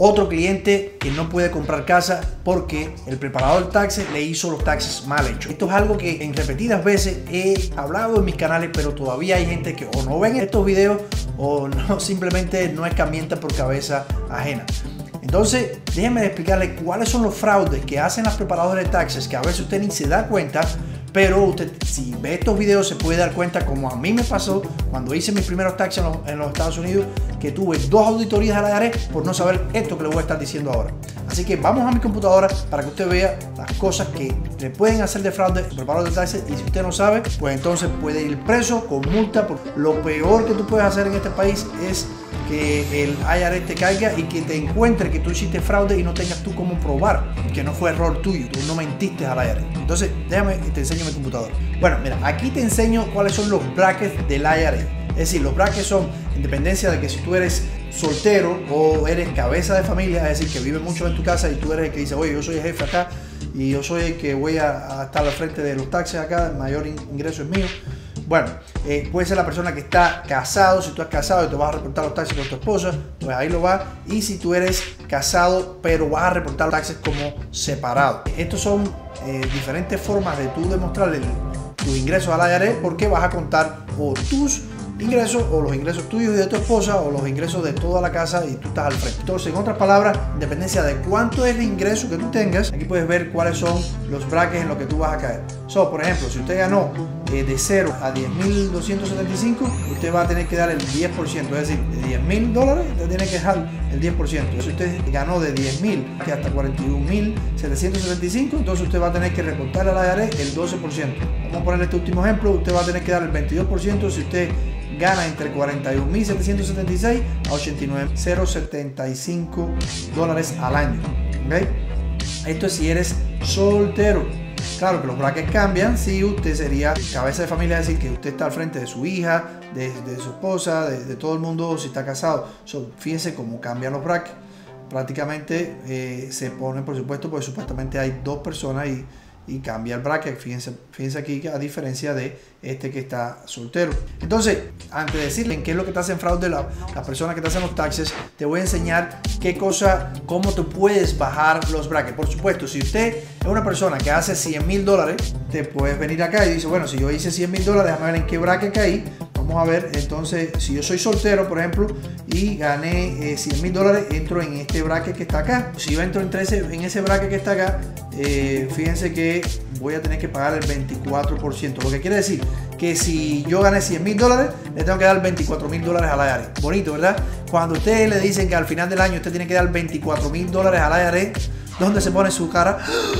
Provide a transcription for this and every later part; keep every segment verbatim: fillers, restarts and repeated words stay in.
otro cliente que no puede comprar casa porque el preparador de taxes le hizo los taxes mal hechos. Esto es algo que en repetidas veces he hablado en mis canales, pero todavía hay gente que o no ven estos videos o no, simplemente no escamienta por cabeza ajena. Entonces, déjenme explicarle cuáles son los fraudes que hacen las preparadoras de taxes, que a veces usted ni se da cuenta, pero usted, si ve estos videos, se puede dar cuenta, como a mí me pasó cuando hice mis primeros taxes en los, en los Estados Unidos, que tuve dos auditorías a la I R S por no saber esto que le voy a estar diciendo ahora. Así que vamos a mi computadora para que usted vea las cosas que le pueden hacer de fraude el preparador de taxes, y si usted no sabe, pues entonces puede ir preso con multa. Lo peor que tú puedes hacer en este país es que el I R S te caiga y que te encuentre que tú hiciste fraude y no tengas tú cómo probar que no fue error tuyo, tú no mentiste a la I R S. Entonces, déjame y te enseño mi computadora. Bueno, mira, aquí te enseño cuáles son los brackets del I R S. Es decir, los brackets son, en dependencia de que si tú eres soltero o eres cabeza de familia, es decir, que vive mucho en tu casa y tú eres el que dice, oye, yo soy el jefe acá y yo soy el que voy a, a estar al frente de los taxes acá, el mayor ingreso es mío. Bueno, eh, puede ser la persona que está casado. Si tú estás casado y te vas a reportar los taxes con tu esposa, pues ahí lo va. Y si tú eres casado pero vas a reportar los taxes como separado. Estos son eh, diferentes formas de tú demostrar el, tus ingresos a la I R S, porque vas a contar o tus ingresos o los ingresos tuyos y de tu esposa o los ingresos de toda la casa y tú estás al frente. Entonces, en otras palabras, en dependencia de cuánto es el ingreso que tú tengas, aquí puedes ver cuáles son los brackets en los que tú vas a caer. So, por ejemplo, si usted ganó eh, de cero a diez mil doscientos setenta y cinco, usted va a tener que dar el diez por ciento, es decir, de diez mil dólares, usted tiene que dejar el diez por ciento. Si usted ganó de diez mil hasta cuarenta y un mil setecientos setenta y cinco, entonces usted va a tener que reportar a la I R S el doce por ciento. Vamos a poner este último ejemplo, usted va a tener que dar el veintidós por ciento si usted gana entre cuarenta y un mil setecientos setenta y seis a ochenta y nueve mil setenta y cinco dólares al año. ¿Okay? Esto es si eres soltero. Claro que los brackets cambian si usted sería cabeza de familia, es decir, que usted está al frente de su hija, de, de su esposa, de, de todo el mundo, si está casado. So, fíjense cómo cambian los brackets. Prácticamente eh, se pone, por supuesto, porque supuestamente hay dos personas y y cambia el bracket. Fíjense, fíjense aquí, a diferencia de este que está soltero. Entonces, antes de decirle en qué es lo que te hacen fraude la, las personas que te hacen los taxes, te voy a enseñar qué cosa, cómo tú puedes bajar los brackets. Por supuesto, si usted es una persona que hace cien mil dólares, te puedes venir acá y dice, bueno, si yo hice cien mil dólares, déjame ver en qué bracket caí. Vamos a ver, entonces, si yo soy soltero, por ejemplo, y gané eh, cien mil dólares, entro en este bracket que está acá. Si yo entro entre ese, en ese bracket que está acá, eh, fíjense que voy a tener que pagar el veinticuatro por ciento. Lo que quiere decir que si yo gané cien mil dólares, le tengo que dar veinticuatro mil dólares a la I R S. Bonito, ¿verdad? Cuando ustedes le dicen que al final del año usted tiene que dar veinticuatro mil dólares a la I R S, ¿dónde se pone su cara?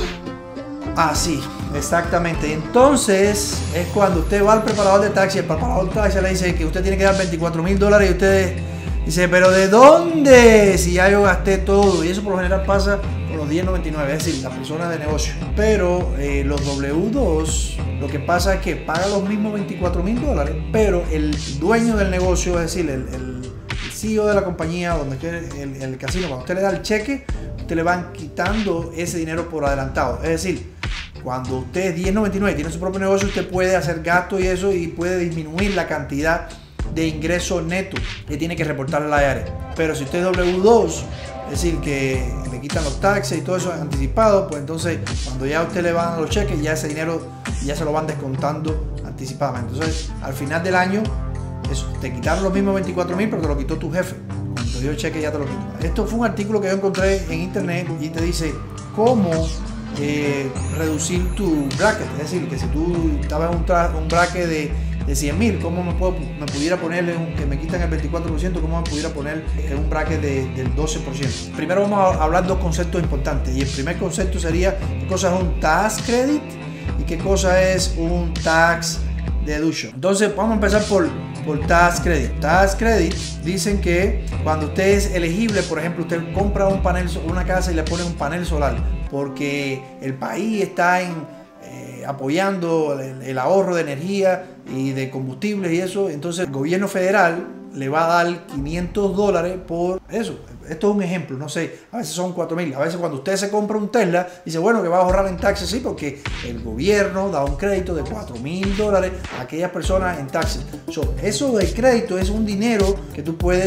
Así, exactamente. Entonces es cuando usted va al preparador de taxi, el preparador de taxi le dice que usted tiene que dar veinticuatro mil dólares y usted dice, pero ¿de dónde? Si ya yo gasté todo. Y eso por lo general pasa con los diez noventa y nueve, es decir, las personas de negocio. Pero eh, los W dos, lo que pasa es que paga los mismos veinticuatro mil dólares, pero el dueño del negocio, es decir, el, el C E O de la compañía, donde usted, el, el casino, cuando usted le da el cheque, usted le van quitando ese dinero por adelantado. Es decir, cuando usted es diez noventa y nueve y tiene su propio negocio, usted puede hacer gasto y eso, y puede disminuir la cantidad de ingreso neto que tiene que reportar a la I R S. Pero si usted es W dos, es decir, que le quitan los taxes y todo eso anticipado, pues entonces cuando ya a usted le van los cheques, ya ese dinero ya se lo van descontando anticipadamente. Entonces, al final del año, eso, te quitaron los mismos veinticuatro mil, pero te lo quitó tu jefe. Cuando te dio el cheque, ya te lo quitó. Esto fue un artículo que yo encontré en internet y te dice cómo Eh, reducir tu bracket. Es decir, que si tú estabas en un, un bracket de, de cien mil, ¿cómo me, puedo, me pudiera ponerle un, que me quitan el veinticuatro por ciento? ¿Cómo me pudiera poner en un bracket de, del doce por ciento? Primero vamos a hablar dos conceptos importantes, y el primer concepto sería qué cosa es un tax credit y qué cosa es un tax deduction. Entonces vamos a empezar por, por tax credit. Tax credit dicen que cuando usted es elegible, por ejemplo, usted compra un panel, una casa y le pone un panel solar porque el país está en, eh, apoyando el, el ahorro de energía y de combustibles y eso, entonces el gobierno federal le va a dar quinientos dólares por eso. Esto es un ejemplo, no sé, a veces son cuatro mil. A veces cuando usted se compra un Tesla, dice, bueno, que va a ahorrar en taxes, sí, porque el gobierno da un crédito de cuatro mil dólares a aquellas personas en taxes. So, eso del crédito es un dinero que tú puedes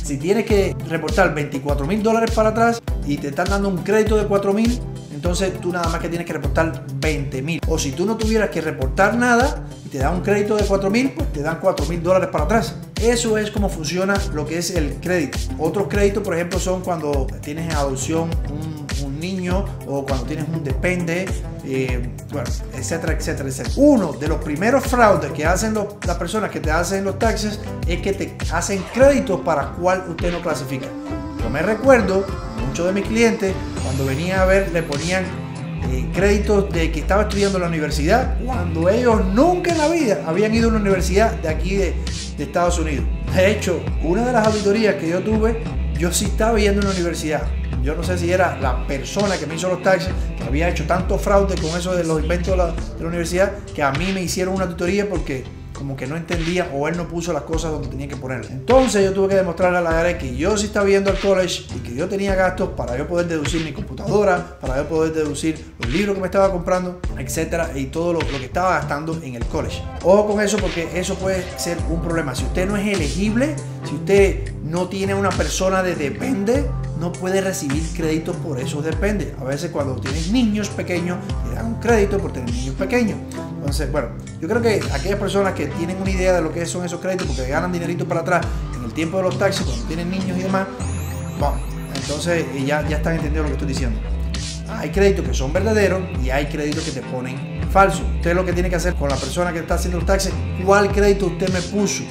Si tienes que reportar veinticuatro mil dólares para atrás y te están dando un crédito de cuatro mil, entonces tú nada más que tienes que reportar veinte mil. O si tú no tuvieras que reportar nada y te dan un crédito de cuatro mil, pues te dan cuatro mil dólares para atrás. Eso es como funciona lo que es el crédito. Otros créditos, por ejemplo, son cuando tienes en adopción un, un niño o cuando tienes un depende, eh, bueno, etcétera, etcétera, etcétera. Uno de los primeros fraudes que hacen los, las personas que te hacen los taxes es que te hacen créditos para cual usted no clasifica. Yo me recuerdo, muchos de mis clientes, cuando venía a ver, le ponían eh, créditos de que estaba estudiando en la universidad, cuando ellos nunca en la vida habían ido a una universidad de aquí de, de Estados Unidos. De hecho, una de las auditorías que yo tuve, yo sí estaba yendo a una universidad. Yo no sé si era la persona que me hizo los taxes, que había hecho tanto fraude con eso de los inventos de la, de la universidad, que a mí me hicieron una auditoría porque como que no entendía o él no puso las cosas donde tenía que ponerlas. Entonces yo tuve que demostrarle a la I R S que yo sí estaba yendo al college y que yo tenía gastos para yo poder deducir mi computadora, para yo poder deducir los libros que me estaba comprando, etcétera, y todo lo, lo que estaba gastando en el college. Ojo con eso porque eso puede ser un problema. Si usted no es elegible, si usted no tiene una persona de depende, no puede recibir créditos por esos depende. A veces cuando tienes niños pequeños, te dan un crédito por tener niños pequeños. Entonces, bueno, yo creo que aquellas personas que tienen una idea de lo que son esos créditos, porque ganan dinerito para atrás en el tiempo de los taxis, cuando tienen niños y demás, bueno, entonces ya, ya están entendiendo lo que estoy diciendo. Hay créditos que son verdaderos y hay créditos que te ponen falsos. Usted lo que tiene que hacer con la persona que está haciendo los taxis, ¿cuál crédito usted me puso?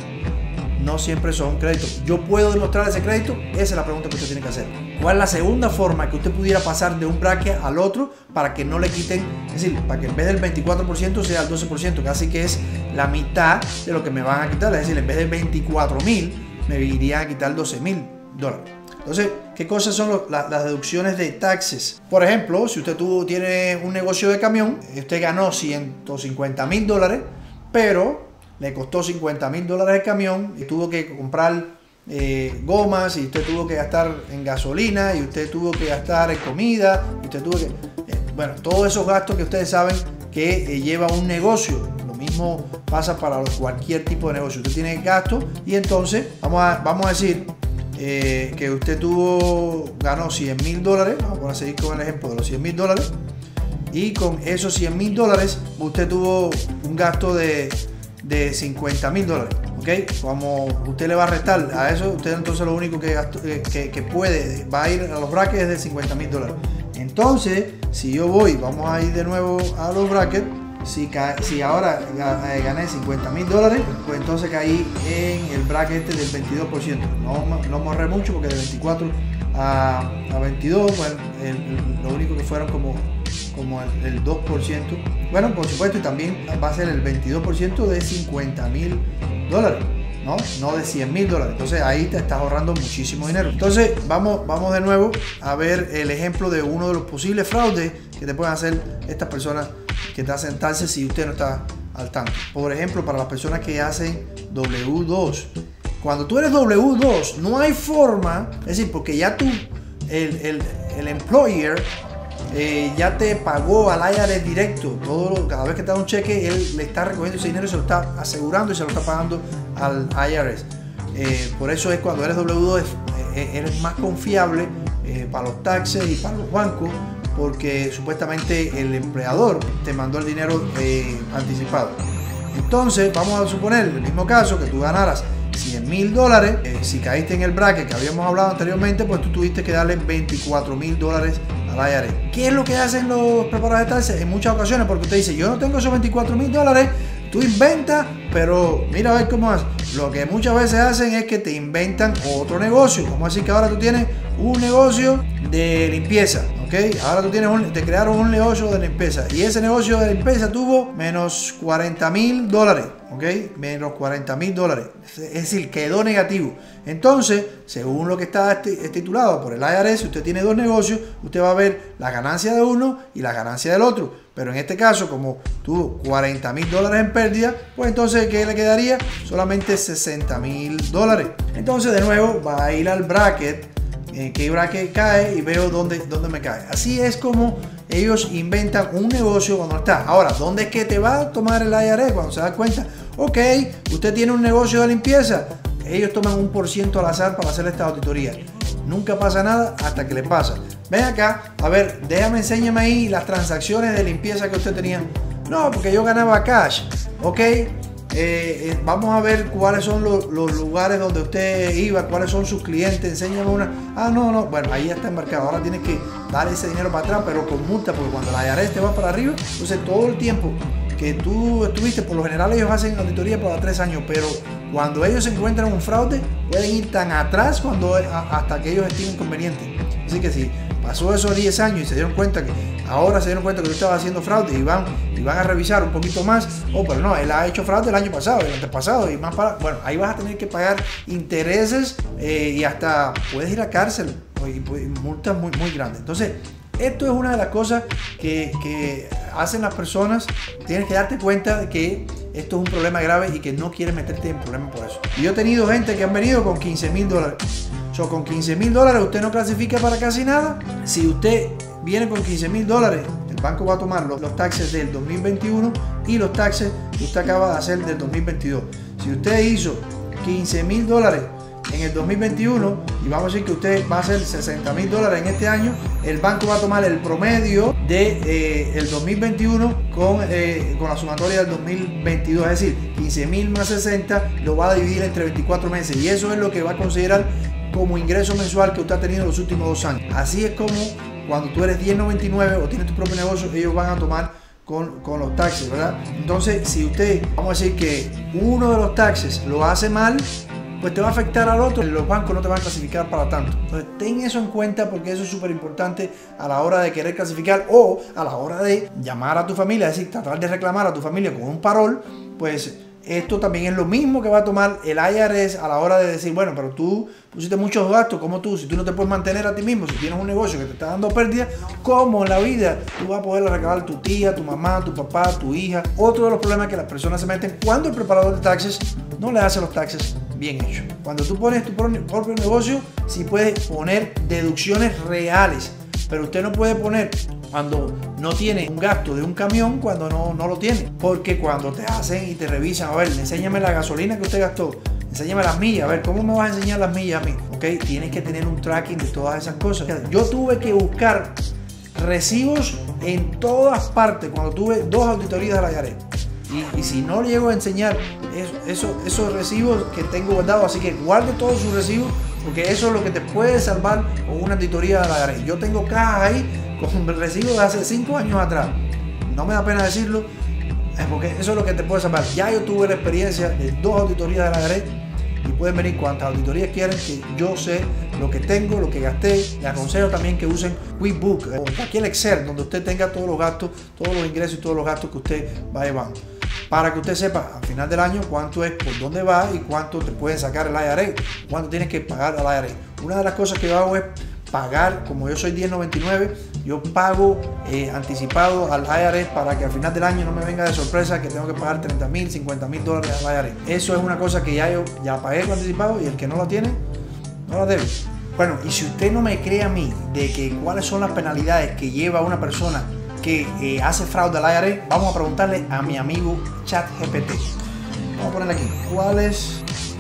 No siempre son créditos. ¿Yo puedo demostrar ese crédito? Esa es la pregunta que usted tiene que hacer. ¿Cuál es la segunda forma que usted pudiera pasar de un bracket al otro para que no le quiten, es decir, para que en vez del veinticuatro por ciento sea el doce por ciento, casi que es la mitad de lo que me van a quitar? Es decir, en vez de veinticuatro mil, me irían a quitar doce mil dólares. Entonces, ¿qué cosas son los, la, las deducciones de taxes? Por ejemplo, si usted tuvo, tiene un negocio de camión, usted ganó ciento cincuenta mil dólares, pero le costó cincuenta mil dólares el camión y tuvo que comprar eh, gomas y usted tuvo que gastar en gasolina y usted tuvo que gastar en comida y usted tuvo que... Eh, bueno, todos esos gastos que ustedes saben que eh, lleva un negocio. Lo mismo pasa para cualquier tipo de negocio. Usted tiene gastos y entonces vamos a, vamos a decir eh, que usted tuvo, ganó cien mil dólares. Vamos a seguir con el ejemplo de los cien mil dólares. Y con esos cien mil dólares usted tuvo un gasto de... de cincuenta mil dólares, ¿ok? Como usted le va a restar a eso, usted entonces lo único que, gasto, que, que puede, va a ir a los brackets es de cincuenta mil dólares. Entonces, si yo voy, vamos a ir de nuevo a los brackets, si, si ahora gané cincuenta mil dólares, pues entonces caí en el bracket este del veintidós por ciento. No, no me ahorré mucho porque de veinticuatro a, a veintidós, bueno, el, el, lo único que fueron como como el, el dos por ciento. Bueno, por supuesto, y también va a ser el veintidós por ciento de cincuenta mil dólares, ¿no? No de cien mil dólares. Entonces ahí te estás ahorrando muchísimo dinero. Entonces vamos, vamos de nuevo a ver el ejemplo de uno de los posibles fraudes que te pueden hacer estas personas que te hacen taxes si usted no está al tanto. Por ejemplo, para las personas que hacen W dos. Cuando tú eres W dos, no hay forma, es decir, porque ya tú, el, el, el employer, Eh, ya te pagó al I R S directo, todo lo, cada vez que te da un cheque, él le está recogiendo ese dinero y se lo está asegurando y se lo está pagando al I R S. Eh, por eso es cuando eres W dos, eh, eres más confiable eh, para los taxes y para los bancos, porque supuestamente el empleador te mandó el dinero eh, anticipado. Entonces, vamos a suponer el mismo caso, que tú ganaras cien mil dólares, eh, si caíste en el bracket que habíamos hablado anteriormente, pues tú tuviste que darle veinticuatro mil dólares al I R S. ¿Qué es lo que hacen los preparadores de taxes? En muchas ocasiones, porque usted dice, yo no tengo esos veinticuatro mil dólares, tú inventas, pero mira a ver cómo es. Lo que muchas veces hacen es que te inventan otro negocio. Vamos a decir que ahora tú tienes un negocio de limpieza, ¿ok? Ahora tú tienes un, te crearon un negocio de limpieza y ese negocio de limpieza tuvo menos cuarenta mil dólares, ¿ok? Menos cuarenta mil dólares. Es decir, quedó negativo. Entonces, según lo que está estipulado por el I R S, si usted tiene dos negocios, usted va a ver la ganancia de uno y la ganancia del otro. Pero en este caso, como tuvo cuarenta mil dólares en pérdida, pues entonces, ¿qué le quedaría? Solamente sesenta mil dólares. Entonces, de nuevo, va a ir al bracket, en qué bracket cae y veo dónde, dónde me cae. Así es como ellos inventan un negocio cuando está. Ahora, ¿dónde es que te va a tomar el I R S? Cuando se da cuenta, ok, usted tiene un negocio de limpieza, ellos toman un por ciento al azar para hacer esta auditoría. Nunca pasa nada hasta que le pasa. Ven acá, a ver, déjame, enséñame ahí las transacciones de limpieza que usted tenía. No, porque yo ganaba cash. Ok, eh, eh, vamos a ver cuáles son los, los lugares donde usted iba, cuáles son sus clientes, enséñame una. Ah, no, no, bueno, ahí ya está embarcado. Ahora tienes que dar ese dinero para atrás, pero con multa, porque cuando la I R S te va para arriba, entonces todo el tiempo que tú estuviste, por lo general ellos hacen auditoría para tres años, pero cuando ellos encuentran un fraude, pueden ir tan atrás cuando, hasta que ellos estimen conveniente. Así que si pasó esos diez años y se dieron cuenta que ahora se dieron cuenta que tú estabas haciendo fraude y van, y van a revisar un poquito más, oh, pero no, él ha hecho fraude el año pasado, el antepasado y más para, bueno, ahí vas a tener que pagar intereses eh, y hasta puedes ir a cárcel y, y multas muy, muy grandes. Entonces, esto es una de las cosas que, que hacen las personas. Tienes que darte cuenta de que esto es un problema grave y que no quieres meterte en problemas por eso. Y yo he tenido gente que han venido con quince mil dólares. So, con quince mil dólares usted no clasifica para casi nada. Si usted viene con quince mil dólares, el banco va a tomar los, los taxes del dos mil veintiuno y los taxes que usted acaba de hacer del dos mil veintidós. Si usted hizo quince mil dólares en el dos mil veintiuno y vamos a decir que usted va a hacer sesenta mil dólares en este año, el banco va a tomar el promedio de eh, el dos mil veintiuno con, eh, con la sumatoria del dos mil veintidós, es decir, quince mil más sesenta lo va a dividir entre veinticuatro meses y eso es lo que va a considerar como ingreso mensual que usted ha tenido en los últimos dos años. Así es como cuando tú eres diez noventa y nueve o tienes tu propio negocio, ellos van a tomar con, con los taxes, ¿verdad? Entonces, si usted, vamos a decir que uno de los taxes lo hace mal, pues te va a afectar al otro, los bancos no te van a clasificar para tanto. Entonces ten eso en cuenta porque eso es súper importante a la hora de querer clasificar o a la hora de llamar a tu familia, es decir, tratar de reclamar a tu familia con un parol. Pues esto también es lo mismo que va a tomar el I R S a la hora de decir, bueno, pero tú pusiste muchos gastos, como tú, si tú no te puedes mantener a ti mismo, si tienes un negocio que te está dando pérdida, ¿cómo en la vida tú vas a poder reclamar a tu tía, tu mamá, tu papá, tu hija? Otro de los problemas que las personas se meten cuando el preparador de taxes no le hace los taxes bien hechos. Cuando tú pones tu propio negocio, sí puedes poner deducciones reales, pero usted no puede poner cuando no tiene un gasto de un camión cuando no, no lo tiene, porque cuando te hacen y te revisan, a ver, enséñame la gasolina que usted gastó, enséñame las millas, a ver, ¿cómo me vas a enseñar las millas a mí? Ok, tienes que tener un tracking de todas esas cosas. Yo tuve que buscar recibos en todas partes cuando tuve dos auditorías de la I R S. Y, y si no le llego a enseñar eso, eso, esos recibos que tengo guardados, así que guarde todos sus recibos, porque eso es lo que te puede salvar con una auditoría de la I R S. Yo tengo cajas ahí con recibos de hace cinco años atrás. No me da pena decirlo, porque eso es lo que te puede salvar. Ya yo tuve la experiencia de dos auditorías de la I R S y pueden venir cuantas auditorías quieran, que yo sé lo que tengo, lo que gasté. Les aconsejo también que usen QuickBooks o cualquier Excel donde usted tenga todos los gastos, todos los ingresos y todos los gastos que usted va llevando, para que usted sepa al final del año cuánto es, por dónde va y cuánto te pueden sacar el I R S, cuánto tienes que pagar al I R S. Una de las cosas que yo hago es pagar, como yo soy diez noventa y nueve, yo pago eh, anticipado al I R S para que al final del año no me venga de sorpresa que tengo que pagar treinta mil, cincuenta mil dólares al I R S. Eso es una cosa que ya yo ya pagué con anticipado y el que no lo tiene, no la debe. Bueno, y si usted no me cree a mí de que cuáles son las penalidades que lleva una persona que eh, hace fraude al I R S, vamos a preguntarle a mi amigo ChatGPT. Vamos a ponerle aquí, ¿cuáles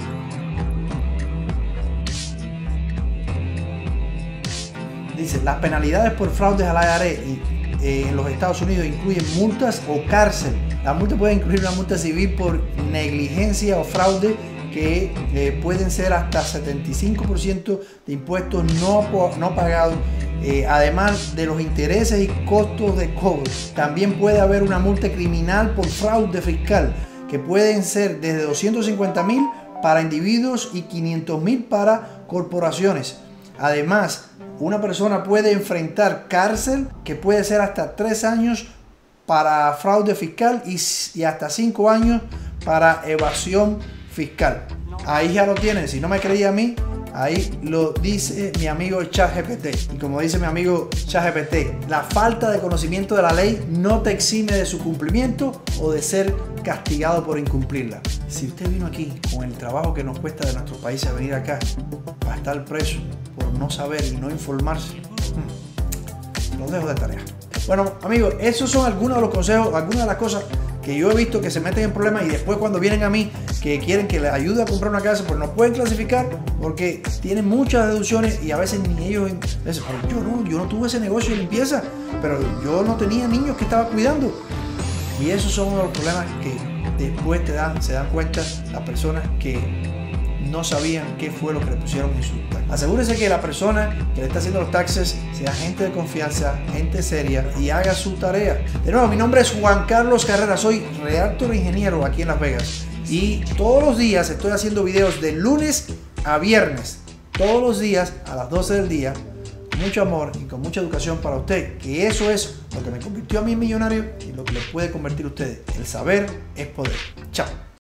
dice, las penalidades por fraudes al I R S y, eh, en los Estados Unidos incluyen multas o cárcel? La multa puede incluir una multa civil por negligencia o fraude que eh, pueden ser hasta setenta y cinco por ciento de impuestos no, no pagados, eh, además de los intereses y costos de cobro. También puede haber una multa criminal por fraude fiscal, que pueden ser desde doscientos cincuenta mil para individuos y quinientos mil para corporaciones. Además, una persona puede enfrentar cárcel, que puede ser hasta tres años para fraude fiscal y, y hasta cinco años para evasión fiscal. Ahí ya lo tienen. Si no me creía a mí, ahí lo dice mi amigo ChatGPT. Y como dice mi amigo ChatGPT, la falta de conocimiento de la ley no te exime de su cumplimiento o de ser castigado por incumplirla. Si usted vino aquí con el trabajo que nos cuesta de nuestro país a venir acá para estar preso por no saber y no informarse, los dejo de tarea. Bueno, amigos, esos son algunos de los consejos, algunas de las cosas que yo he visto que se meten en problemas y después cuando vienen a mí que quieren que les ayude a comprar una casa, pues no pueden clasificar porque tienen muchas deducciones y a veces ni ellos dicen, yo no, yo no tuve ese negocio de limpieza, pero yo no tenía niños que estaba cuidando. Y esos son uno de los problemas que después te dan, se dan cuenta las personas que no sabían qué fue lo que le pusieron en su taxes. Asegúrese que la persona que le está haciendo los taxes sea gente de confianza, gente seria y haga su tarea. De nuevo, mi nombre es Juan Carlos Carrera, soy Realtor Ingeniero aquí en Las Vegas y todos los días estoy haciendo videos de lunes a viernes, todos los días a las doce del día, con mucho amor y con mucha educación para usted, que eso es lo que me convirtió a mí en millonario y lo que le puede convertir a ustedes. El saber es poder. Chao.